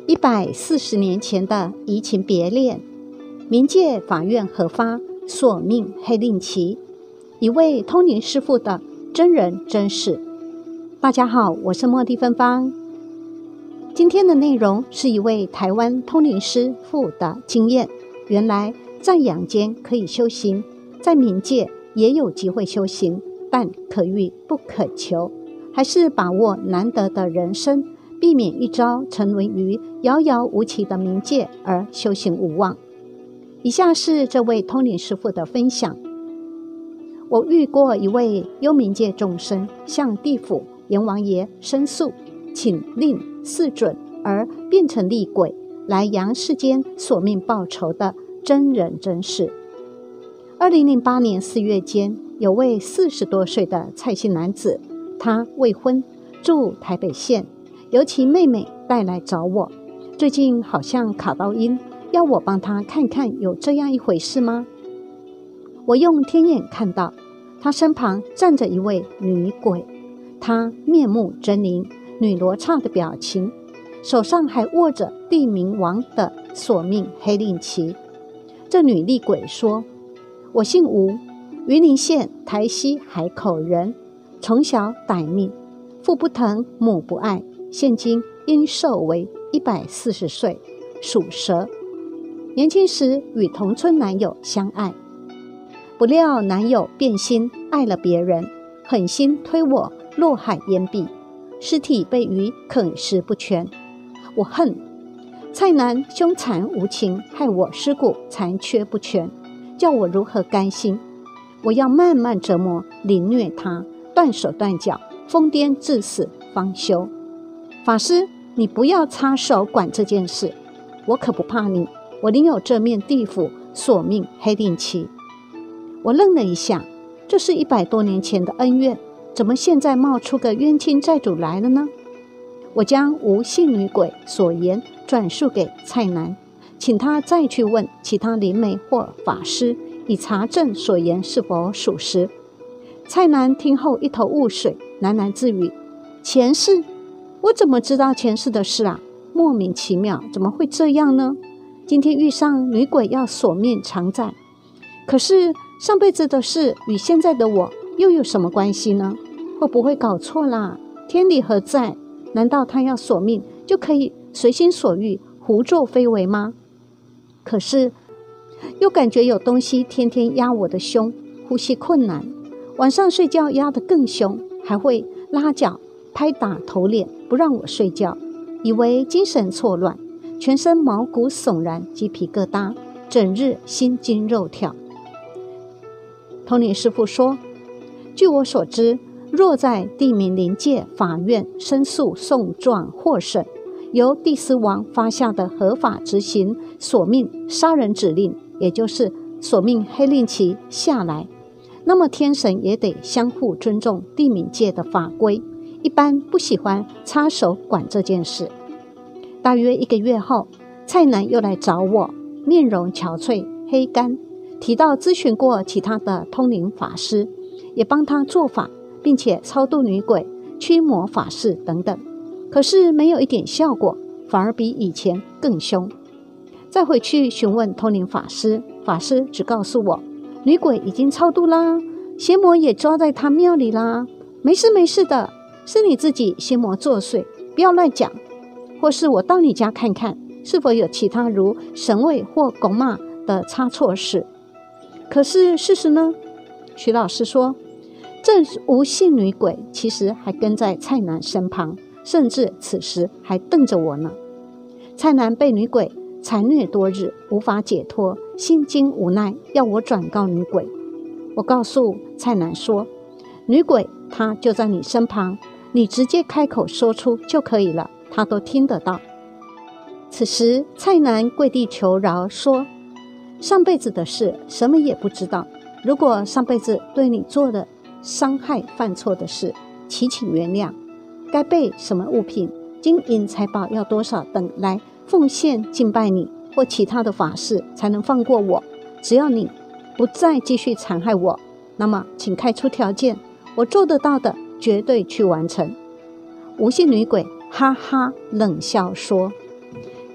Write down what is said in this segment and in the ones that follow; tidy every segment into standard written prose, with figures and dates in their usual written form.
140年前的移情别恋，冥界法院核发索命黑令旗，一位通灵师傅的真人真事。大家好，我是茉莉芬芳。今天的内容是一位台湾通灵师傅的经验。原来在阳间可以修行，在冥界也有机会修行，但可遇不可求，还是把握难得的人生，避免一朝沉沦于遥遥无期的冥界而修行无望。以下是这位通灵师傅的分享。我遇过一位幽冥界众生向地府阎王爷申诉，请令赐准而变成厉鬼来阳世间索命报仇的真人真事。2008年4月间，有位40多岁的蔡姓男子，他未婚，住台北县，由其妹妹带来找我，最近好像卡到阴，要我帮他看看有这样一回事吗？我用天眼看到他身旁站着一位女鬼，她面目狰狞，女罗刹的表情，手上还握着地冥王的索命黑令旗。这女厉鬼说，我姓吴，云林县台西海口人，从小歹命，父不疼母不爱，现今阴寿为140岁，属蛇。年轻时与同村男友相爱，不料男友变心，爱了别人，狠心推我落海淹毙，尸体被鱼啃食不全。我恨蔡男凶残无情，害我尸骨残缺不全，叫我如何甘心？我要慢慢折磨凌虐他，断手断脚，疯癫致死方休。法师，你不要插手管这件事，我可不怕你，我领有这面地府索命黑令旗。我愣了一下，这是100多年前的恩怨，怎么现在冒出个冤亲债主来了呢？我将吴姓女鬼所言转述给蔡男，请他再去问其他灵媒或法师，以查证所言是否属实。蔡男听后一头雾水，喃喃自语，前世？我怎么知道前世的事啊？莫名其妙，怎么会这样呢？今天遇上女鬼要索命偿债，可是上辈子的事与现在的我又有什么关系呢？会不会搞错啦？天理何在？难道他要索命就可以随心所欲胡作非为吗？可是又感觉有东西天天压我的胸，呼吸困难，晚上睡觉压得更凶，还会拉脚拍打头脸不让我睡觉，以为精神错乱，全身毛骨悚然，鸡皮疙瘩，整日心惊肉跳。通灵师父说，据我所知，若在地冥灵界法院申诉送状获审，由地司王发下的合法执行索命杀人指令，也就是索命黑令旗下来，那么天神也得相互尊重地冥界的法规，一般不喜欢插手管这件事。大约1个月后，蔡男又来找我，面容憔悴黑干，提到咨询过其他的通灵法师，也帮他做法，并且超度女鬼、驱魔法事等等，可是没有一点效果，反而比以前更凶。再回去询问通灵法师，法师只告诉我，女鬼已经超度啦，邪魔也抓在他庙里啦，没事没事的，是你自己邪魔作祟，不要乱讲，或是我到你家看看，是否有其他如神位或拱马的差错事。可是事实呢？徐老师说，这吴姓女鬼其实还跟在蔡男身旁，甚至此时还瞪着我呢。蔡男被女鬼残虐多日，无法解脱，心惊无奈，要我转告女鬼。我告诉蔡男说，女鬼她就在你身旁，你直接开口说出就可以了，她都听得到。此时蔡男跪地求饶说，上辈子的事什么也不知道，如果上辈子对你做的伤害犯错的事，祈请原谅，该备什么物品，金银财宝要多少等来奉献敬拜你或其他的法事才能放过我，只要你不再继续残害我，那么请开出条件，我做得到的绝对去完成。无姓女鬼哈哈冷笑说，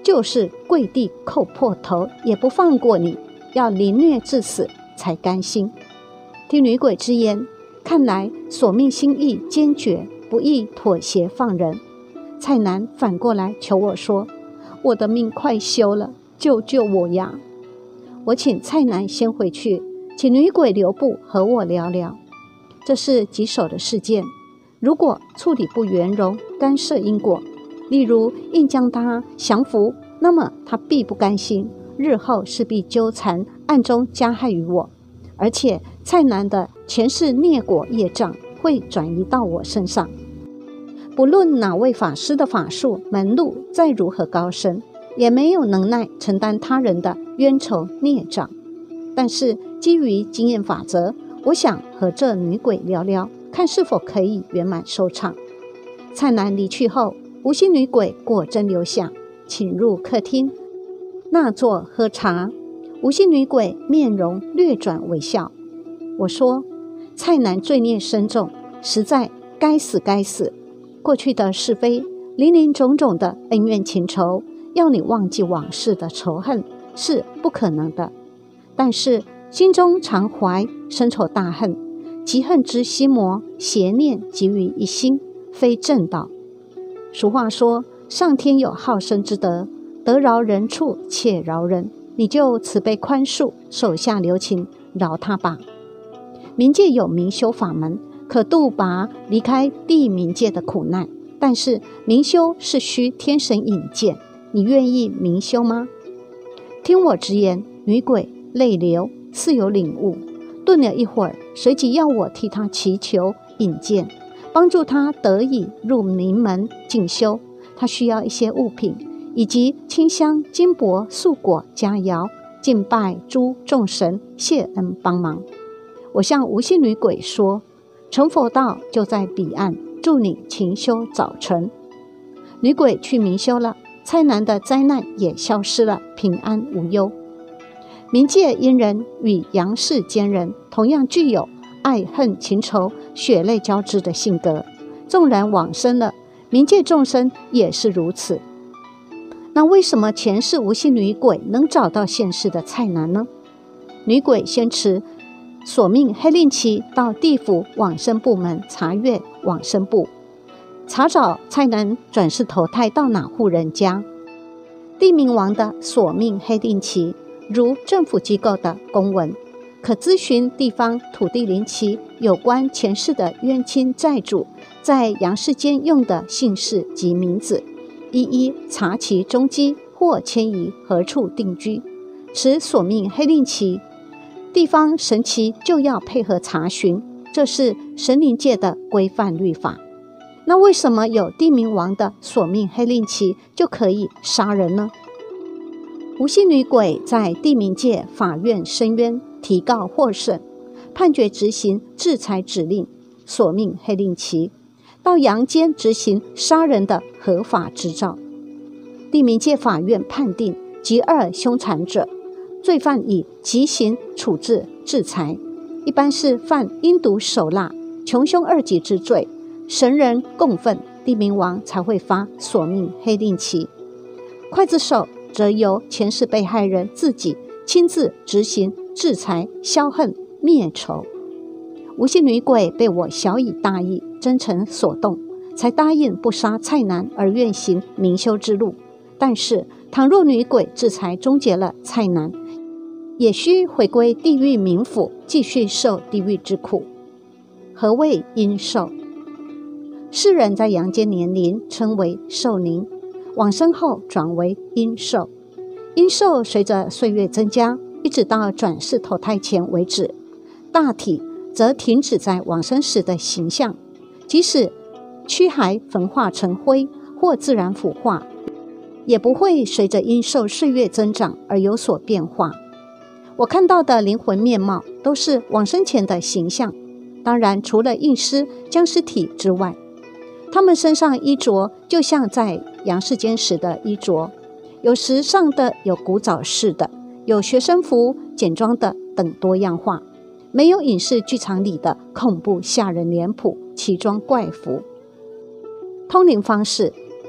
就是跪地叩破头也不放过你，要凌虐致死才甘心。听女鬼之言，看来索命心意坚决，不易妥协放人。蔡南反过来求我说，我的命快休了，救救我呀！我请蔡南先回去，请女鬼留步和我聊聊。这是棘手的事件，如果处理不圆融，干涉因果，例如硬将他降服，那么他必不甘心，日后势必纠缠，暗中加害于我。而且蔡南的前世孽果业障会转移到我身上。不论哪位法师的法术门路再如何高深，也没有能耐承担他人的冤仇孽障。但是基于经验法则，我想和这女鬼聊聊，看是否可以圆满收场。蔡南离去后，无心女鬼果真留下，请入客厅，那坐喝茶。无心女鬼面容略转微笑。我说，蔡南罪孽深重，实在该死该死。过去的是非，林林种种的恩怨情仇，要你忘记往事的仇恨是不可能的。但是心中常怀深仇大恨，嫉恨之心魔，邪念集于一心，非正道。俗话说，上天有好生之德，得饶人处且饶人，你就慈悲宽恕，手下留情，饶他吧。冥界有冥修法门，可度拔离开地冥界的苦难，但是冥修是需天神引荐，你愿意冥修吗？听我直言，女鬼泪流，似有领悟，顿了一会儿，随即要我替她祈求引荐，帮助她得以入冥门进修。她需要一些物品，以及清香、金箔、素果、佳肴，敬拜诸众神，谢恩帮忙。我向无心女鬼说，成佛道就在彼岸，祝你勤修早成。女鬼去冥修了，蔡南的灾难也消失了，平安无忧。冥界阴人与阳世间人同样具有爱恨情仇、血泪交织的性格，纵然往生了，冥界众生也是如此。那为什么前世无心女鬼能找到现世的蔡南呢？女鬼先持索命黑令旗到地府往生部门查阅往生簿，查找蔡南转世投胎到哪户人家。地冥王的索命黑令旗如政府机构的公文，可咨询地方土地灵旗有关前世的冤亲债主在阳世间用的姓氏及名字，一一查其踪迹或迁移何处定居。持索命黑令旗，地方神祇就要配合查询，这是神灵界的规范律法。那为什么有地冥王的索命黑令旗就可以杀人呢？无心女鬼在地冥界法院申冤，提告获胜，判决执行制裁指令，索命黑令旗，到阳间执行杀人的合法执照。地冥界法院判定极恶凶残者，罪犯以极刑处置制裁，一般是犯阴毒手辣、穷凶恶极之罪，神人共愤，地冥王才会发索命黑令旗。刽子手则由前世被害人自己亲自执行制裁、消恨、灭仇。无心女鬼被我小以大义、真诚所动，才答应不杀蔡南而愿行冥修之路。但是倘若女鬼制裁终结了蔡南，也需回归地狱冥府，继续受地狱之苦。何谓阴寿？世人在阳间年龄称为寿龄，往生后转为阴寿。阴寿随着岁月增加，一直到转世投胎前为止，大体则停止在往生时的形象，即使躯骸焚化成灰或自然腐化，也不会随着阴寿岁月增长而有所变化。我看到的灵魂面貌都是往生前的形象，当然除了硬尸、僵尸体之外，他们身上衣着就像在阳世间时的衣着，有时尚的，有古早式的，有学生服、简装的等多样化，没有影视剧场里的恐怖吓人脸谱、奇装怪服。通灵方式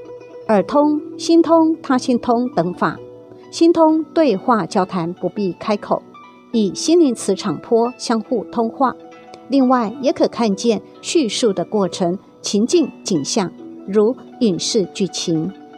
耳通、心通、他心通等法。心通对话交谈不必开口，以心灵磁场波相互通话。另外也可看见叙述的过程、情境、景象，如影视剧情。